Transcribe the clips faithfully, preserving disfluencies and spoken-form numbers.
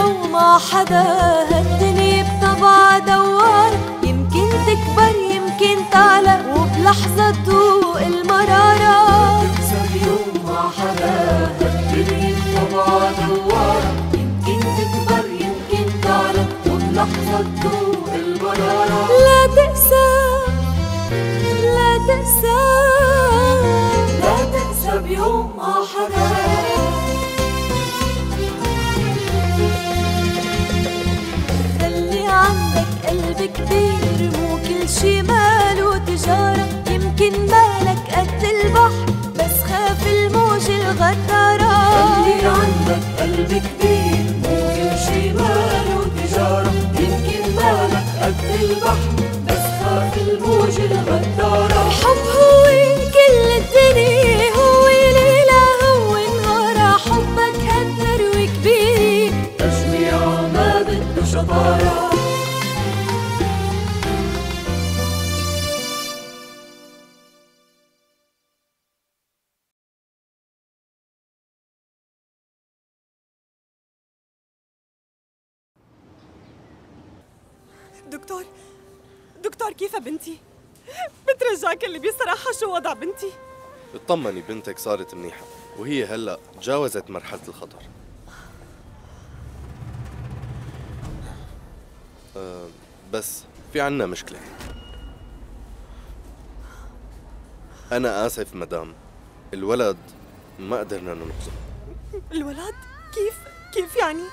وما حدا، هالدنيا بطبعها دوار، يمكن تكبر يمكن تعلى وبلحظة تدوق المرارة. لا تنسى بيوم مع حدا، هالدنيا بطبعها دوار، يمكن تكبر يمكن تعلى وبلحظة تدوق المرارة. لا تنسى لا تنسى لا تنسى بيوم مع حدا. خلي عندك قلب كبير، مو كل شي ماله تجارة، يمكن مالك قد البحر بس خاف الموج الغدارة. خلي عندك قلب كبير، مو كل شي ماله تجارة، يمكن مالك قد البحر بس خاف الموج الغدارة. الحب هو كل الدنيا، هو ليلة هو نهارة، حبك هالثروة كبير، تجميع ما بده شطارة. دكتور دكتور كيف بنتي؟ بترجاك اللي بصراحة شو وضع بنتي؟ اطمني، بنتك صارت منيحة وهي هلأ تجاوزت مرحلة الخطر. أه بس في عنا مشكلة. أنا آسف مدام، الولد ما قدرنا ننقذه. الولد؟ كيف؟ كيف يعني؟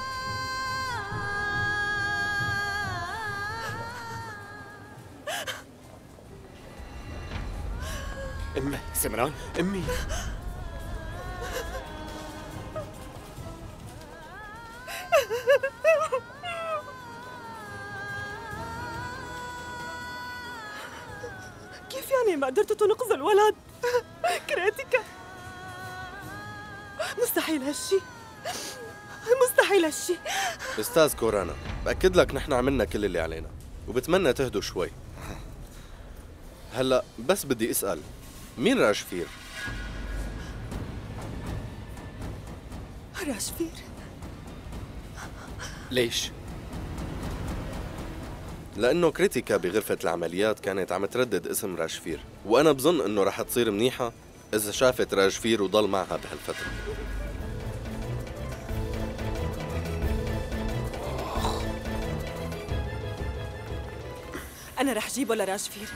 أمي سمران، أمي كيف يعني ما قدرتوا تنقذوا الولد؟ كريتيكا، مستحيل هالشي، مستحيل هالشي. أستاذ كورانا، بأكد لك نحن عملنا كل اللي علينا وبتمنى تهدوا شوي. هلأ بس بدي أسأل، مين راشفير؟ راشفير؟ ليش؟ لأنه كريتيكا بغرفة العمليات كانت عم تردد اسم راشفير، وأنا بظن إنه رح تصير منيحة إذا شافت راشفير وضل معها بهالفترة. أنا رح جيبه لراشفير.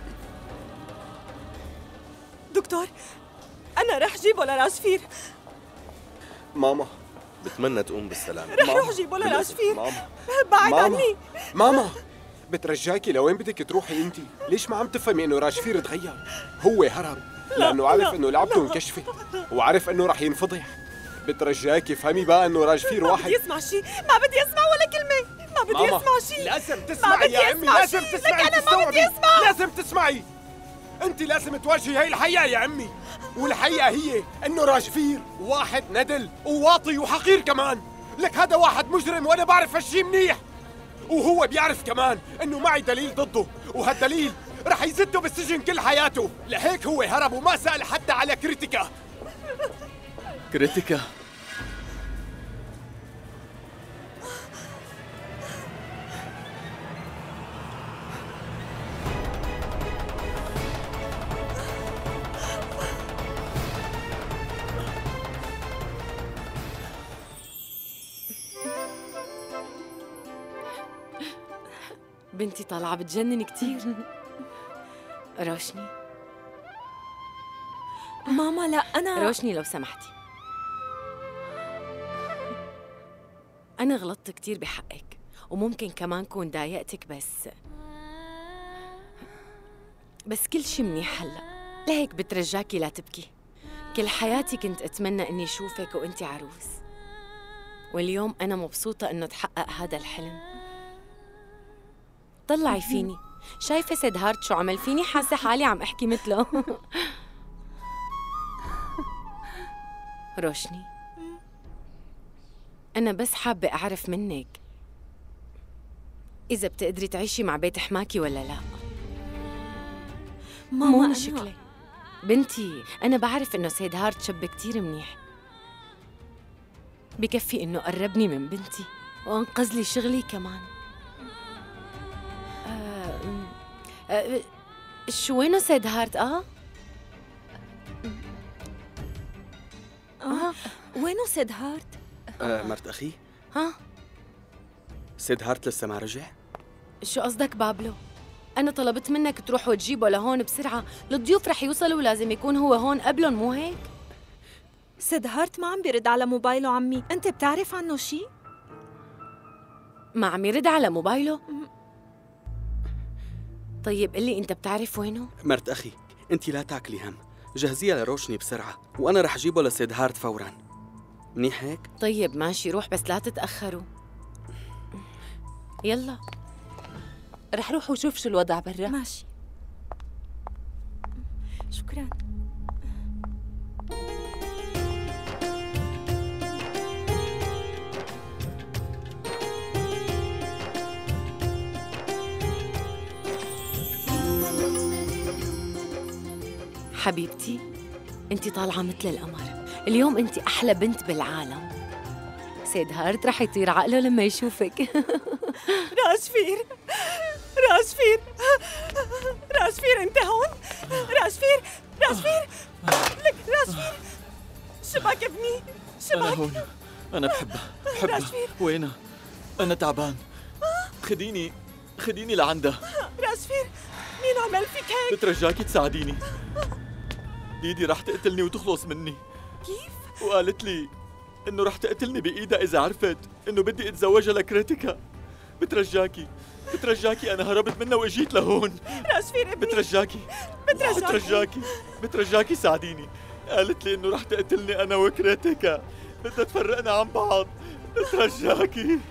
دكتور، أنا رح جيبه لراشفير. ماما بتمنى تقوم بالسلامة. رح روح جيبه لراشفير. ماما بعد ماما. عني. ماما بترجاكي لوين بدك تروحي انت؟ ليش ما عم تفهمي انه راشفير تغير؟ هو هرب لانه عارف انه لعبته انكشفت وعارف انه رح ينفضح. بترجاكي فهمي بقى انه راشفير واحد. ما بدي اسمع شيء، ما بدي اسمع ولا كلمة، ما بدي ماما. اسمع شيء. لازم تسمعي يا امي، لازم تسمعي. لك أنا ما بدي اسمع. لازم تسمعي. انت لازم تواجهي هي الحقيقة يا عمي، والحقيقة هي انه راشفير واحد ندل وواطي وحقير كمان. لك هذا واحد مجرم وانا بعرف هالشي منيح، وهو بيعرف كمان انه معي دليل ضده، وهالدليل رح يزده بالسجن كل حياته. لهيك هو هرب وما سأل حتى على كريتيكا. كريتيكا بنتي طالعة بتجنن كتير. روشني ماما لا أنا روشني لو سمحتي، أنا غلطت كتير بحقك وممكن كمان كون ضايقتك، بس بس كل شي منيح هلأ. لهيك بترجاكي لا تبكي. كل حياتي كنت أتمنى إني أشوفك وإنتي عروس، واليوم أنا مبسوطة إنه تحقق هذا الحلم. طلعي فيني، شايفة سيد هارت شو عمل فيني؟ حاسة حالي عم أحكي مثله. روشني، أنا بس حابة أعرف منك إذا بتقدري تعيشي مع بيت حماكي ولا لا. ماما مو أنا... مشكلة بنتي، أنا بعرف إنه سيد هارت شاب كتير منيح، بكفي إنه قربني من بنتي وأنقذ لي شغلي كمان. آه آه شو وينه سيد هارت؟ آه آه وينه سيد هارت؟ آه مرت أخي؟ ها؟ سيد هارت لسه ما رجع؟ شو قصدك بابلو؟ أنا طلبت منك تروح وتجيبه لهون بسرعة، الضيوف رح يوصلوا ولازم يكون هو هون قبلهم، مو هيك؟ سيد هارت ما عم بيرد على موبايله عمي، أنت بتعرف عنه شي؟ ما عم يرد على موبايله؟ طيب قلي أنت بتعرف وينه؟ مرت أخي، أنت لا تاكلي هم، جهزيها لروشني بسرعة وأنا رح أجيبه لسيد هارت فوراً. منيح هيك؟ طيب ماشي، روح بس لا تتأخروا. يلا رح روح وشوف شو الوضع برا. ماشي. شكراً. حبيبتي، انت طالعة مثل القمر، اليوم انت أحلى بنت بالعالم. سيد هارت رح يطير عقله لما يشوفك. راشفير راشفير راشفير انت هون؟ راشفير راشفير لك راشفير، شباك ابني شباك. أنا هون، أنا بحبها بحبها. وينها؟ أنا تعبان، خديني خديني لعندها. راشفير مين عمل فيك هيك؟ بترجاكي تساعديني، ديدي رح تقتلني وتخلص مني. كيف؟ وقالت لي إنه رح تقتلني بإيدها إذا عرفت إنه بدي أتزوجها لكريتيكا. بترجاكي بترجاكي أنا هربت منها وإجيت لهون. راشفير ابني بترجاكي بترجاكي بترجاكي بترجاكي ساعديني. قالت لي إنه رح تقتلني أنا وكريتيكا، بدها تفرقنا عن بعض. بترجاكي.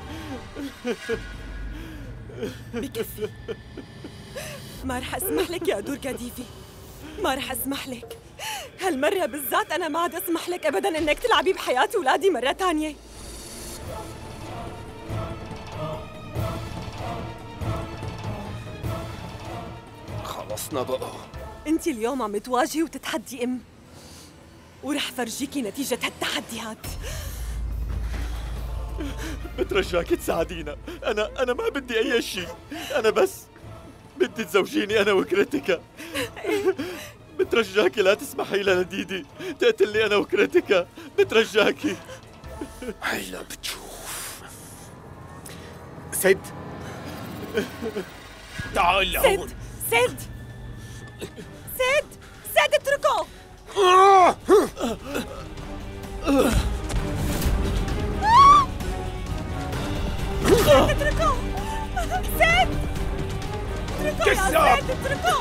بكفي، ما رح اسمح لك يا دوركا ديفي، ما رح اسمح لك هالمرة بالذات. أنا ما عاد اسمح لك أبداً إنك تلعبي بحياة أولادي مرة تانية. خلصنا بقى. أنت اليوم عم تواجهي وتتحدي أم، ورح فرجيكي نتيجة هالتحديات. بترجاكي تساعدينا، أنا أنا ما بدي أي شيء، أنا بس بدي تزوجيني أنا وكريتيكا. بترجاكي لا تسمحي لها لديدي تقتلني أنا وكريتيكا، بترجاكي. هيلا بتشوف. سد، تعال لهون. سد سد سد سد اتركه. سد اتركه. سد اتركه يا كذاب. سد اتركه.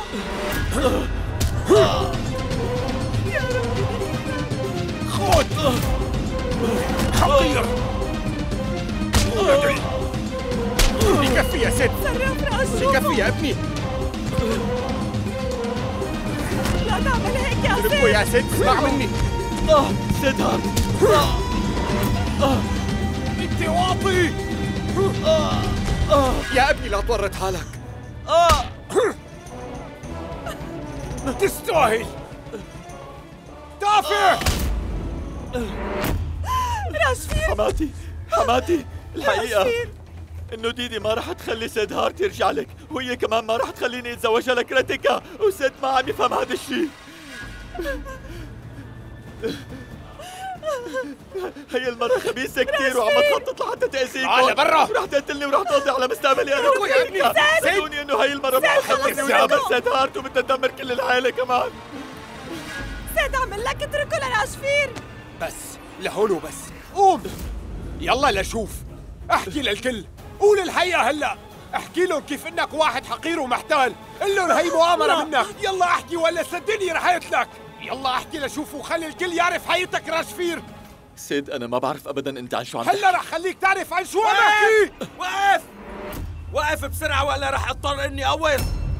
خذ حقير. بكفي يا سد، صرف راسه. بكفي يا ابني. لا تعمل هيك يا اتركه سد. يا سد، اسمع مني. آه سيد هارت. انت واطي. يا ابني لا تورط حالك. تستاهل. دافع. راشفير حماتي حماتي، الحقيقة إنه ديدي ما رح تخلي سيد هارت يرجع لك، وهي كمان ما رح تخليني أتزوجها لكريتيكا، وسيد ما عم يفهم هذا الشيء. هي المرة خبيثة كثير وعم تخطط لحتى تأذيكم. تعال برا. ورح تقتلني ورح تقضي على مستقبلي أنا اتركوا يا ابني. وكريتيكا. سيد. صدقوني إنه هي المرة ما رح تخليني ويعمل سيد هارت وبدها تدمر كل العائلة كمان. سد عمل لك اتركه لراشفير. بس لهون وبس. قوم يلا لشوف، احكي للكل، قول الحقيقة هلا. احكي لهم كيف انك واحد حقير ومحتال، قل لهم هي مؤامرة منك. يلا احكي ولا صدقني رح يقتلك. يلا احكي لشوف وخلي الكل يعرف حقيقتك راشفير. سيد أنا ما بعرف أبداً أنت عن شو عم هلا رح خليك تعرف عن شو عم احكي. وقف وقف بسرعة ولا رح اضطر اني اقوم.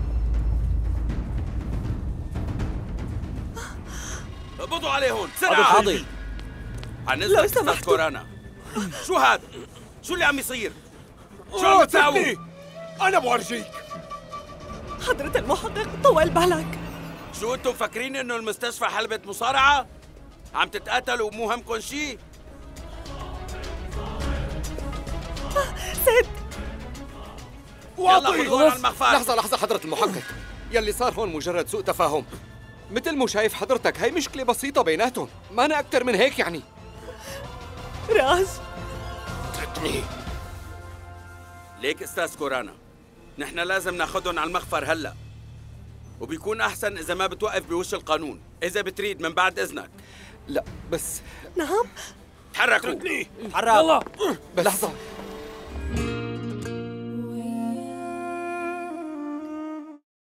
اقبضوا عليه هون بسرعة. حاضر. حنزلك استاذ كورانا. شو هذا؟ شو اللي عم يصير؟ شو عم تساووا؟ انا بورجيك. حضرة المحقق طول بالك. شو انتم فاكرين انه المستشفى حلبة مصارعة؟ عم تتقاتلوا ومو همكن شي؟ سيد يلا خذونا على المخفر. لحظة لحظة حضرة المحقق، يلي صار هون مجرد سوء تفاهم. مثل ما شايف حضرتك هي مشكلة بسيطة بيناتهم، ما أنا أكتر من هيك يعني. راج اتركني. ليك استاذ كورانا، نحن لازم ناخذهم على المخفر هلا، وبيكون احسن اذا ما بتوقف بوش القانون. اذا بتريد من بعد اذنك. لا بس نعم تحركوا. تركني. تحرك. يلا. لحظة